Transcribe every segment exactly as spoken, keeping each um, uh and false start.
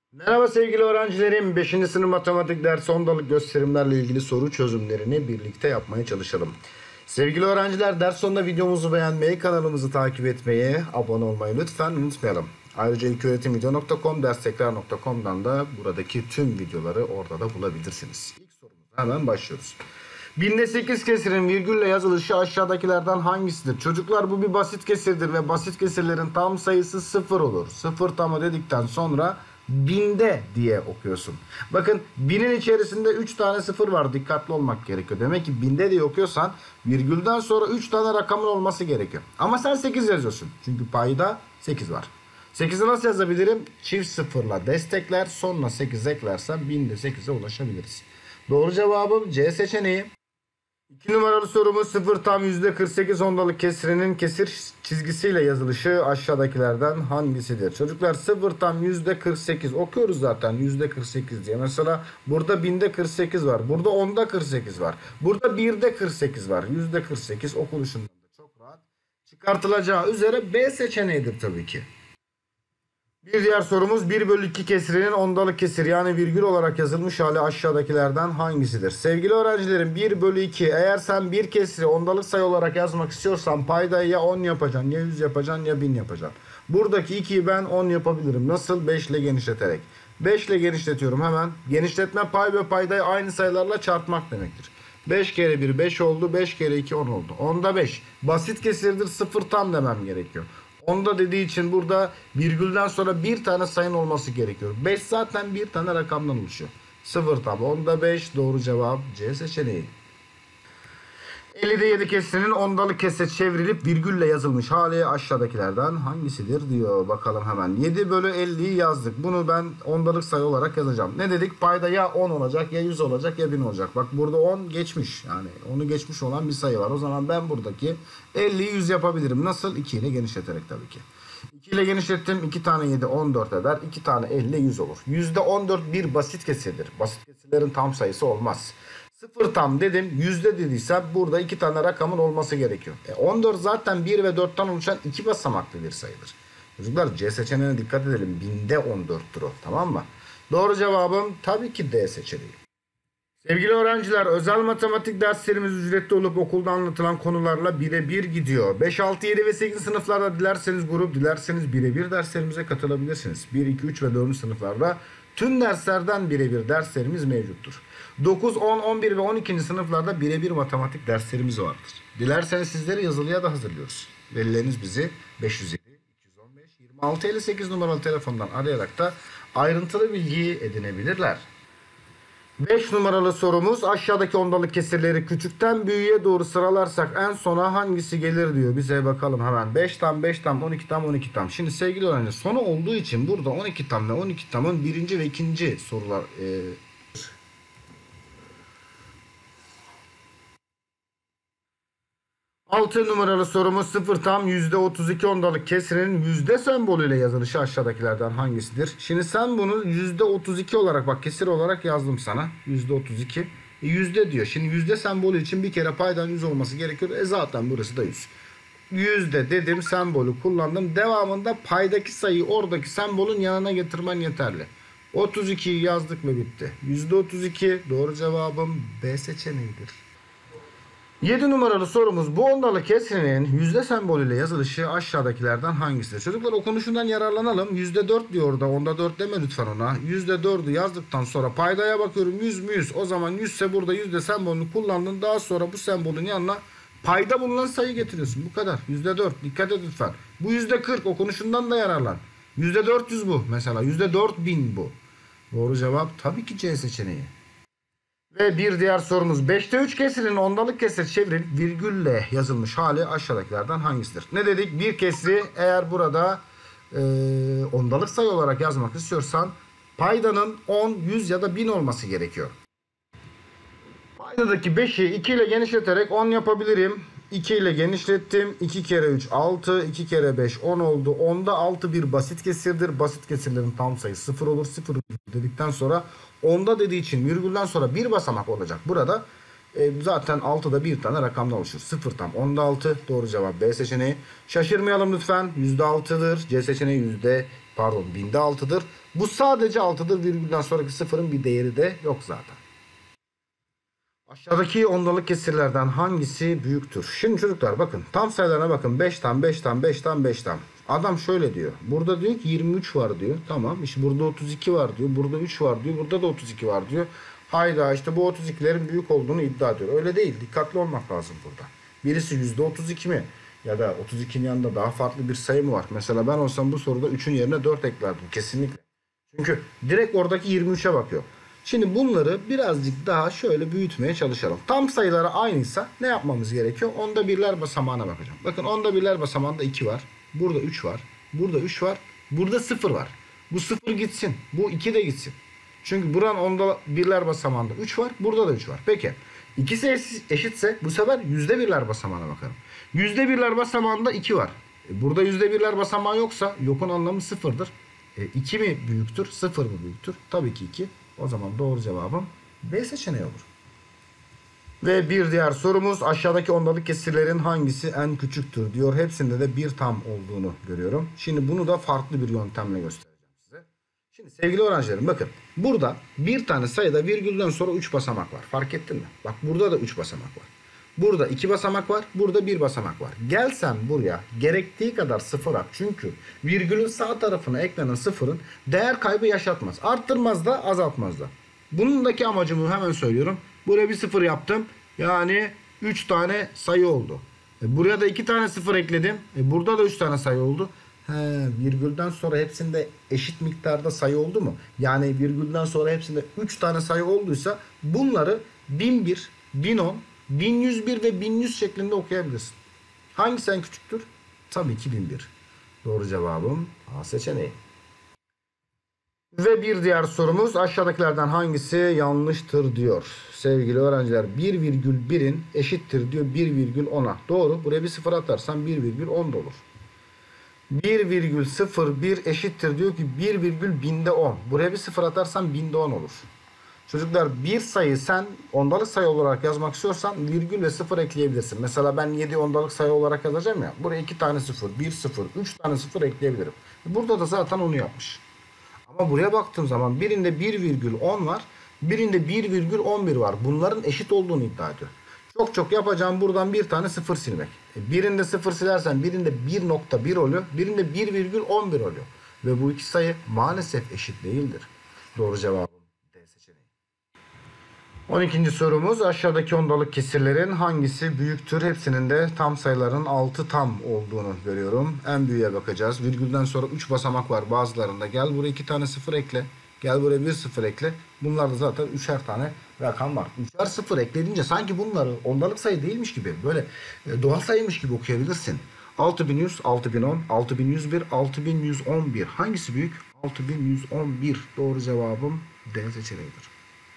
Merhaba sevgili öğrencilerim. beşinci sınıf matematik dersi ondalık gösterimlerle ilgili soru çözümlerini birlikte yapmaya çalışalım. Sevgili öğrenciler, ders sonunda videomuzu beğenmeyi, kanalımızı takip etmeyi, abone olmayı lütfen unutmayalım. Ayrıca ilköğretimvideo nokta com, derstekrar nokta com'dan da buradaki tüm videoları orada da bulabilirsiniz. İlk sorumuza hemen başlıyoruz. Binde sekiz kesirin virgülle yazılışı aşağıdakilerden hangisidir? Çocuklar, bu bir basit kesirdir ve basit kesirlerin tam sayısı sıfır olur. Sıfır tamı dedikten sonra binde diye okuyorsun. Bakın, binin içerisinde üç tane sıfır var. Dikkatli olmak gerekiyor. Demek ki binde diye okuyorsan virgülden sonra üç tane rakamın olması gerekiyor. Ama sen sekiz yazıyorsun. Çünkü payda sekiz var. sekizi nasıl yazabilirim? Çift sıfırla destekler, sonra sekiz eklersem binde sekize ulaşabiliriz. Doğru cevabım C seçeneği. İki numaralı sorumuz, sıfır tam yüzde kırk sekiz ondalık kesirinin kesir çizgisiyle yazılışı aşağıdakilerden hangisidir? Çocuklar, sıfır tam yüzde kırk sekiz okuyoruz zaten, yüzde kırk sekiz diye. Mesela burada binde kırk sekiz var. Burada onda kırk sekiz var. Burada birde kırk sekiz var. yüzde kırk sekiz okunuşundan da çok rahat çıkartılacağı üzere B seçeneğidir tabii ki. Bir diğer sorumuz, bir bölü iki kesirinin ondalık kesir yani virgül olarak yazılmış hali aşağıdakilerden hangisidir? Sevgili öğrencilerim, bir bölü iki, eğer sen bir kesiri ondalık sayı olarak yazmak istiyorsan paydayı ya on yapacaksın, ya yüz yapacaksın, ya bin yapacaksın. Buradaki ikiyi ben on yapabilirim. Nasıl? beş ile genişleterek. beş ile genişletiyorum hemen. Genişletme pay ve paydayı aynı sayılarla çarpmak demektir. beş kere bir beş oldu. beş kere iki on oldu. onda beş. Basit kesirdir, sıfır tam demem gerekiyor. Onda dediği için burada virgülden sonra bir tane sayın olması gerekiyor. beş zaten bir tane rakamdan oluşuyor. sıfır tam. Onda beş, doğru cevap C seçeneği. ellide yedi kesirinin ondalık kesre çevrilip virgülle yazılmış hali aşağıdakilerden hangisidir diyor. Bakalım hemen. yedi bölü elliyi yazdık. Bunu ben ondalık sayı olarak yazacağım. Ne dedik? Payda ya on olacak, ya yüz olacak, ya bin olacak. Bak, burada on geçmiş. Yani onu geçmiş olan bir sayı var. O zaman ben buradaki elliyi yüz yapabilirim. Nasıl? iki ile genişleterek tabii ki. iki ile genişlettim. iki tane yedi on dört eder. iki tane elli yüz olur. yüzde on dört bir basit kesirdir. Basit kesirlerin tam sayısı olmaz. Sıfır tam dedim. Yüzde dediysem burada iki tane rakamın olması gerekiyor. E on dört zaten bir ve dörtten oluşan iki basamaklı bir sayıdır. Çocuklar, C seçeneğine dikkat edelim. Binde on dörttür o. Tamam mı? Doğru cevabım tabii ki D seçeneği. Sevgili öğrenciler, özel matematik derslerimiz ücretli olup okulda anlatılan konularla birebir gidiyor. beş, altı, yedi ve sekizinci sınıflarda dilerseniz grup, dilerseniz birebir derslerimize katılabilirsiniz. bir, iki, üç ve dördüncü sınıflarda tüm derslerden birebir derslerimiz mevcuttur. dokuz, on, on bir ve on ikinci sınıflarda birebir matematik derslerimiz vardır. Dilerseniz sizleri yazılıya da hazırlıyoruz. Velileriniz bizi beş yüz yedi, iki yüz on beş, yirmi altı elli sekiz numaralı telefondan arayarak da ayrıntılı bilgi edinebilirler. beş numaralı sorumuz, aşağıdaki ondalık kesirleri küçükten büyüğe doğru sıralarsak en sona hangisi gelir diyor. Bize bakalım hemen. beş tam, beş tam, on iki tam, on iki tam. Şimdi sevgili öğrenciler, sonu olduğu için burada on iki tam ve on iki tamın birinci ve ikinci sorular e, altı numaralı sorumuz, sıfır tam yüzde otuz iki ondalık kesirinin yüzde sembolüyle yazılışı aşağıdakilerden hangisidir? Şimdi sen bunu yüzde otuz iki olarak, bak, kesir olarak yazdım sana. yüzde otuz iki. E, yüzde diyor. Şimdi yüzde sembolü için bir kere paydan yüz olması gerekiyor. E zaten burası da yüz. Yüzde dedim, sembolü kullandım. Devamında paydaki sayıyı oradaki sembolün yanına getirmen yeterli. otuz ikiyi yazdık ve bitti. yüzde otuz iki doğru cevabım B seçeneğidir. yedi numaralı sorumuz, bu ondalık kesrinin yüzde sembolüyle yazılışı aşağıdakilerden hangisidir? Çocuklar, okunuşundan yararlanalım. yüzde dört diyor orada. Onda dört deme lütfen ona. yüzde dördü yazdıktan sonra paydaya bakıyorum, yüz mü yüz? O zaman yüz ise burada yüzde sembolünü kullandın. Daha sonra bu sembolün yanına payda bulunan sayı getiriyorsun. Bu kadar. yüzde dört. Dikkat et lütfen. Bu yüzde kırk, okunuşundan da yararlan. yüzde dört yüz bu mesela. yüzde dört bin bu. Doğru cevap tabii ki C seçeneği. Ve bir diğer sorumuz, beşte üç kesirinin ondalık kesir çevirilip virgülle yazılmış hali aşağıdakilerden hangisidir? Ne dedik? Bir kesri eğer burada e, ondalık sayı olarak yazmak istiyorsan paydanın on, yüz ya da bin olması gerekiyor. Paydadaki beşi iki ile genişleterek on yapabilirim. iki ile genişlettim. iki kere üç altı, iki kere beş on oldu. onda altı bir basit kesirdir. Basit kesirlerin tam sayısı sıfır olur. sıfır dedikten sonra onda dediği için virgülden sonra bir basamak olacak. Burada e, zaten altıda bir tane rakamdan oluşur. sıfır tam. onda altı doğru cevap B seçeneği. Şaşırmayalım lütfen. yüzde altıdır. C seçeneği yüzde Pardon, binde altıdır. Bu sadece altıdır. Virgülden sonraki sıfırın bir değeri de yok zaten. Aşağıdaki ondalık kesirlerden hangisi büyüktür? Şimdi çocuklar bakın, tam sayılarına bakın. beş tam, beş tam, beş tam, beş tam. Adam şöyle diyor. Burada diyor ki yirmi üç var diyor. Tamam. İşte burada otuz iki var diyor. Burada üç var diyor. Burada da otuz iki var diyor. Hayda, işte bu otuz ikilerin büyük olduğunu iddia ediyor. Öyle değil. Dikkatli olmak lazım burada. Birisi yüzde otuz iki mi? Ya da otuz ikinin yanında daha farklı bir sayı mı var? Mesela ben olsam bu soruda üçün yerine dört eklerdim. Kesinlikle. Çünkü direkt oradaki yirmi üçe bakıyor. Şimdi bunları birazcık daha şöyle büyütmeye çalışalım. Tam sayıları aynıysa ne yapmamız gerekiyor? Onda birler basamağına bakacağım. Bakın onda birler basamağında iki var. Burada üç var. Burada üç var. Burada sıfır var. Bu sıfır gitsin. Bu iki de gitsin. Çünkü buranın onda birler basamağında üç var. Burada da üç var. Peki. İkisi eşitse bu sefer yüzde birler basamağına bakalım. Yüzde birler basamağında iki var. E burada yüzde birler basamağı yoksa yokun anlamı sıfırdır. E, iki mi büyüktür? sıfır mı büyüktür? Tabii ki iki. O zaman doğru cevabım B seçeneği olur. Ve bir diğer sorumuz, aşağıdaki ondalık kesirlerin hangisi en küçüktür diyor. Hepsinde de bir tam olduğunu görüyorum. Şimdi bunu da farklı bir yöntemle göstereceğim size. Şimdi sevgili öğrencilerim bakın. Burada bir tane sayıda virgülden sonra üç basamak var. Fark ettin mi? Bak burada da üç basamak var. Burada iki basamak var. Burada bir basamak var. Gel sen buraya gerektiği kadar sıfır at. Çünkü virgülün sağ tarafına eklenen sıfırın değer kaybı yaşatmaz. Arttırmaz da azaltmaz da. Bunundaki amacımı hemen söylüyorum. Buraya bir sıfır yaptım. Yani üç tane sayı oldu. E buraya da iki tane sıfır ekledim. E burada da üç tane sayı oldu. He, virgülden sonra hepsinde eşit miktarda sayı oldu mu? Yani virgülden sonra hepsinde üç tane sayı olduysa bunları bin bir, bin on, bin yüz bir ve bin yüz şeklinde okuyabilirsin. Hangisi en küçüktür? Tabii ki bin bir. Doğru cevabım A seçeneği. Ve bir diğer sorumuz, aşağıdakilerden hangisi yanlıştır diyor. Sevgili öğrenciler, bir virgül birin eşittir diyor bir virgül ona. Doğru. Buraya bir sıfır atarsan bir virgül on da olur. bir virgül sıfır bir eşittir diyor ki bir virgül binde on. Buraya bir sıfır atarsan binde on olur. Çocuklar, bir sayı sen ondalık sayı olarak yazmak istiyorsan virgül ve sıfır ekleyebilirsin. Mesela ben yedi ondalık sayı olarak yazacağım ya. Buraya iki tane sıfır, bir sıfır, üç tane sıfır ekleyebilirim. Burada da zaten onu yapmış. Ama buraya baktığım zaman birinde bir virgül on var. Birinde bir virgül on bir var. Bunların eşit olduğunu iddia ediyor. Çok çok yapacağım buradan bir tane sıfır silmek. Birinde sıfır silersen birinde bir nokta bir oluyor. Birinde bir virgül on bir oluyor. Ve bu iki sayı maalesef eşit değildir. Doğru cevabım D seçeneği. on ikinci sorumuz, aşağıdaki ondalık kesirlerin hangisi büyüktür? Hepsinin de tam sayıların altı tam olduğunu görüyorum. En büyüğe bakacağız. Virgülden sonra üç basamak var bazılarında. Gel buraya iki tane sıfır ekle. Gel buraya bir sıfır ekle. Bunlarda zaten üçer tane rakam var. Üçer sıfır eklediğince sanki bunları ondalık sayı değilmiş gibi, böyle doğal sayıymış gibi okuyabilirsin. altı bin yüz, altı bin on, altı bin yüz bir, altı bin yüz on bir. Hangisi büyük? altı bin yüz on bir. Doğru cevabım D seçeneğidir.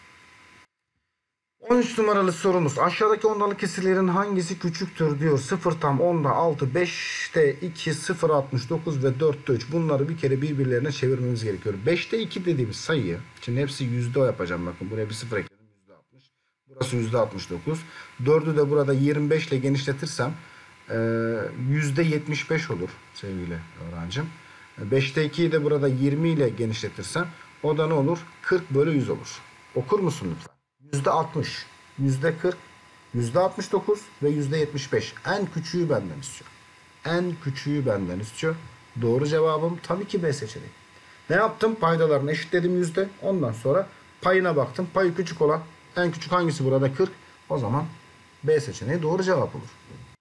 on üç numaralı sorumuz, aşağıdaki ondalık kesirlerin hangisi küçüktür diyor. sıfır tam, onda altı, beşte iki, sıfır altmış dokuz ve dörtte üç. Bunları bir kere birbirlerine çevirmemiz gerekiyor. beşte iki dediğimiz sayıyı, şimdi hepsi yüzde o yapacağım, bakın buraya bir sıfır ekledim, yüzde altmış. Burası yüzde altmış dokuz. dördü de burada yirmi beş ile genişletirsem yüzde yetmiş beş olur sevgili öğrencim. beşte ikiyi de burada yirmi ile genişletirsem o da ne olur? kırk bölü yüz olur. Okur musun lütfen? yüzde altmış, yüzde kırk, yüzde altmış dokuz ve yüzde yetmiş beş. En küçüğü benden istiyor. En küçüğü benden istiyor. Doğru cevabım tabii ki B seçeneği. Ne yaptım? Paydalarını eşitledim yüzde. Ondan sonra payına baktım. Payı küçük olan en küçük hangisi burada? kırk. O zaman B seçeneği doğru cevap olur.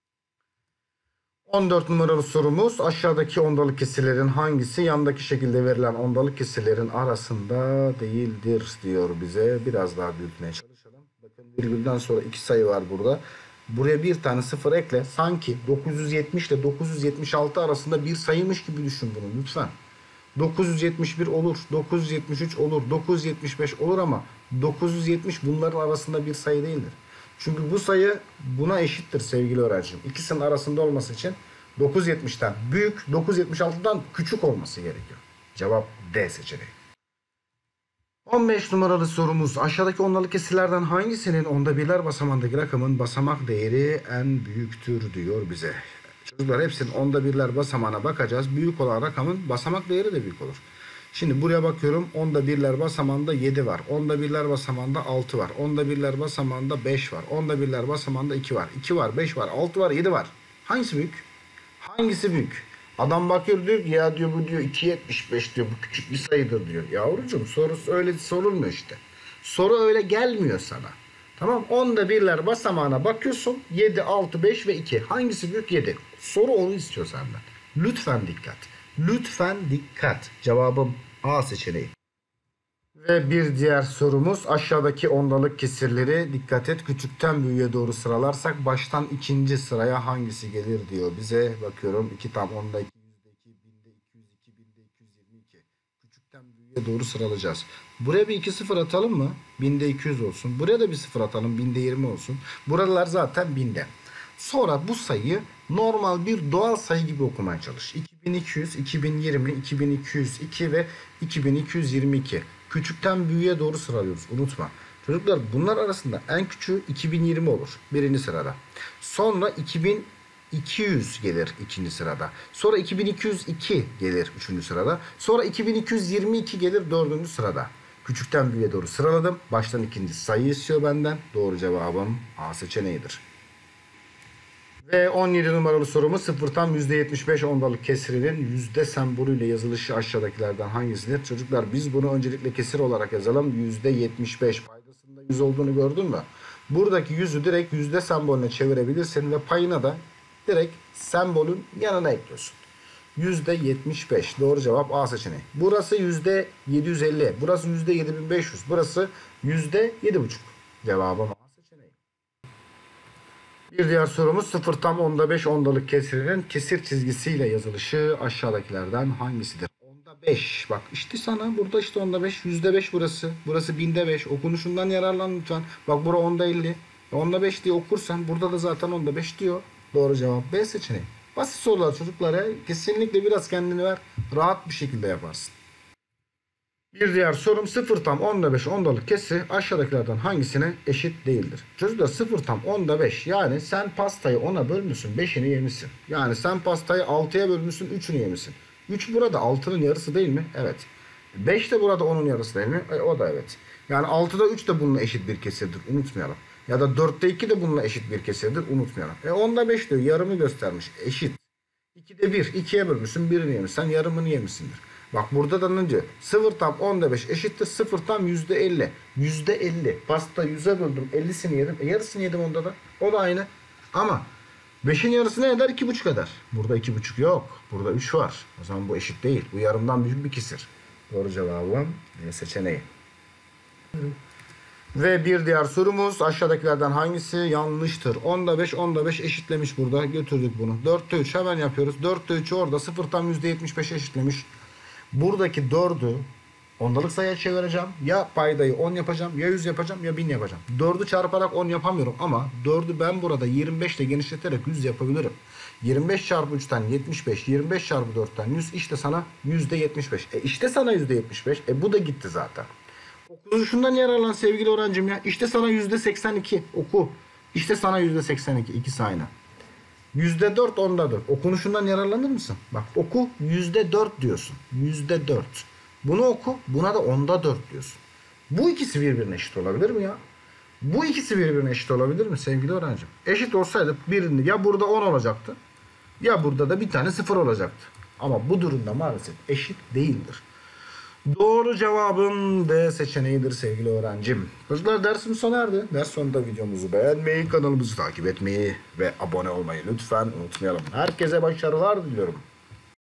on dört numaralı sorumuz, aşağıdaki ondalık kesirlerin hangisi yandaki şekilde verilen ondalık kesirlerin arasında değildir diyor bize. Biraz daha büyütmeye çalışalım. Bakın virgülden sonra iki sayı var burada. Buraya bir tane sıfır ekle. Sanki dokuz yüz yetmiş ile dokuz yüz yetmiş altı arasında bir sayıymış gibi düşün bunu lütfen. dokuz yüz yetmiş bir olur, dokuz yüz yetmiş üç olur, dokuz yüz yetmiş beş olur ama dokuz yüz yetmiş bunların arasında bir sayı değildir. Çünkü bu sayı buna eşittir sevgili öğrencim. İkisinin arasında olması için dokuz yüz yetmişten büyük, dokuz yüz yetmiş altıdan küçük olması gerekiyor. Cevap D seçeneği. on beş numaralı sorumuz, aşağıdaki ondalık kesirlerden hangisinin onda birler basamağındaki rakamın basamak değeri en büyüktür diyor bize. Çocuklar hepsinin onda birler basamağına bakacağız. Büyük olan rakamın basamak değeri de büyük olur. Şimdi buraya bakıyorum. Onda birler basamağında yedi var. Onda birler basamağında altı var. Onda birler basamağında beş var. Onda birler basamağında iki var. iki var, beş var, altı var, yedi var. Hangisi büyük? Hangisi büyük? Adam bakıyor diyor ki ya diyor bu diyor iki yetmiş beş diyor. Bu küçük bir sayıdır diyor. Yavrucuğum sorusu öyle sorulmuyor işte. Soru öyle gelmiyor sana. Tamam, onda birler basamağına bakıyorsun. yedi, altı, beş ve iki. Hangisi büyük? yedi. Soru onu istiyor senden. Lütfen dikkat. Lütfen dikkat. Cevabım A seçeneği. Ve bir diğer sorumuz aşağıdaki ondalık kesirleri dikkat et küçükten büyüğe doğru sıralarsak baştan ikinci sıraya hangisi gelir diyor bize. Bakıyorum iki tam onda iki, yüzde iki, binde iki yüz iki, binde iki yüz yirmi iki. Küçükten büyüğe doğru sıralayacağız. Buraya bir iki sıfır atalım mı? binde iki yüz olsun. Buraya da bir sıfır atalım. binde yirmi olsun. Buralar zaten binde. Sonra bu sayıyı normal bir doğal sayı gibi okumaya çalış. iki bin iki yüz, iki bin yirmi, iki bin iki yüz iki ve iki bin iki yüz yirmi iki. Küçükten büyüğe doğru sıralıyoruz. Unutma. Çocuklar bunlar arasında en küçüğü iki bin yirmi olur. Birinci sırada. Sonra iki bin iki yüz gelir ikinci sırada. Sonra iki bin iki yüz iki gelir üçüncü sırada. Sonra iki bin iki yüz yirmi iki gelir dördüncü sırada. Küçükten büyüğe doğru sıraladım. Baştan ikinci sayı istiyor benden. Doğru cevabım A seçeneğidir. Ve on yedi numaralı sorumuz sıfır tam yüzde yetmiş beş ondalık kesirinin yüzde sembolüyle yazılışı aşağıdakilerden hangisidir? Çocuklar biz bunu öncelikle kesir olarak yazalım. yüzde yetmiş beş paydasında yüz olduğunu gördün mü? Buradaki yüzü direkt yüzde sembolüne çevirebilirsin ve payına da direkt sembolün yanına ekliyorsun. yüzde yetmiş beş doğru cevap A seçeneği. Burası yüzde yedi yüz elli. Burası yüzde yedi bin beş yüz. Burası yüzde yedi buçuk. Cevabım A seçeneği. Bir diğer sorumuz sıfır tam onda beş ondalık kesirinin kesir çizgisiyle yazılışı aşağıdakilerden hangisidir? Onda beş. Bak işte sana burada işte onda beş. yüzde beş burası. Burası binde beş. Okunuşundan yararlan lütfen. Bak bura onda elli. onda beş diye okursan burada da zaten onda beş diyor. Doğru cevap B seçeneği. Basit sorular çocuklara. Kesinlikle biraz kendini ver. Rahat bir şekilde yaparsın. Bir diğer sorum sıfır tam onda beş ondalık kesri aşağıdakilerden hangisine eşit değildir? Çocuklar sıfır tam onda beş yani sen pastayı ona bölmüşsün beşini yemişsin. Yani sen pastayı altıya bölmüşsün üçünü yemişsin. üç burada altının yarısı değil mi? Evet. beş de burada onun yarısı değil mi? E, o da evet. Yani altıda üç de bununla eşit bir kesirdir unutmayalım. Ya da dörtte iki de bununla eşit bir kesirdir unutmayalım. E onda beş diyor yarımı göstermiş eşit. ikide bir ikiye bölmüşsün birini yemişsin yarımını yemişsindir. Bak burada da ne diyor? sıfır tam onda beş eşittir sıfır tam yüzde elli. yüzde elli. Pasta yüze böldüm. ellisini yedim. E yarısını yedim onda da. O da aynı. Ama beşin yarısı ne eder? iki buçuk eder. Burada iki buçuk yok. Burada üç var. O zaman bu eşit değil. Bu yarımdan büyük bir kesir. Doğru cevabım E seçeneği. Ve bir diğer sorumuz aşağıdakilerden hangisi yanlıştır? onda beş onda beş eşitlemiş burada. Götürdük bunu. dörtte üç hemen yapıyoruz. dörtte üçü orada sıfır tam yüzde yetmiş beş eşitlemiş. Buradaki dördü ondalık sayıya çevireceğim. Ya paydayı on yapacağım, ya yüz yapacağım, ya bin yapacağım. dördü çarparak on yapamıyorum ama dördü ben burada yirmi beş ile genişleterek yüz yapabilirim. yirmi beş çarpı üçten yetmiş beş, yirmi beş çarpı dörtten yüz işte sana yüzde yetmiş beş. E işte sana yüzde yetmiş beş. E bu da gitti zaten. Okunuşundan yararlan sevgili öğrencim ya. İşte sana yüzde seksen iki oku. İşte sana yüzde seksen iki. İkisi aynı. yüzde dört ondadır. Okunuşundan yararlanır mısın? Bak oku yüzde dört diyorsun. yüzde dört. Bunu oku. Buna da onda dört diyorsun. Bu ikisi birbirine eşit olabilir mi ya? Bu ikisi birbirine eşit olabilir mi sevgili öğrencim? Eşit olsaydı birini ya burada on olacaktı. Ya burada da bir tane sıfır olacaktı. Ama bu durumda maalesef eşit değildir. Doğru cevabım D seçeneğidir sevgili öğrencim. Çocuklar dersimiz sona erdi. Ders sonunda videomuzu beğenmeyi, kanalımızı takip etmeyi ve abone olmayı lütfen unutmayalım. Herkese başarılar diliyorum.